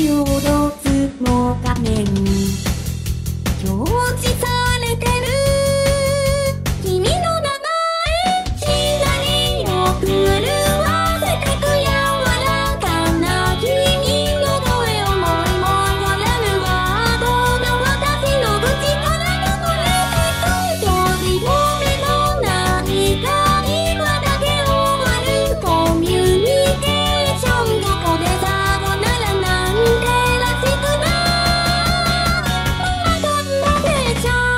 星を踊つの画面表示されてる君の名前しなりを震わせてく柔らかな君の声をもいもいわれるワードが私の口からこぼれてく閉じ込めのない会話だけ終わるコミュニケーションどこでさよならなんてらしくないコンバセーション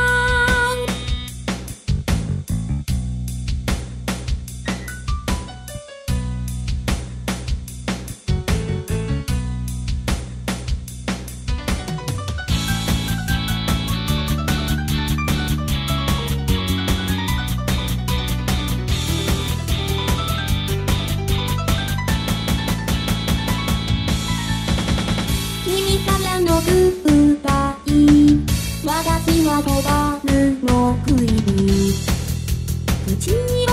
君からのグッバイ私は拒むの不意に口に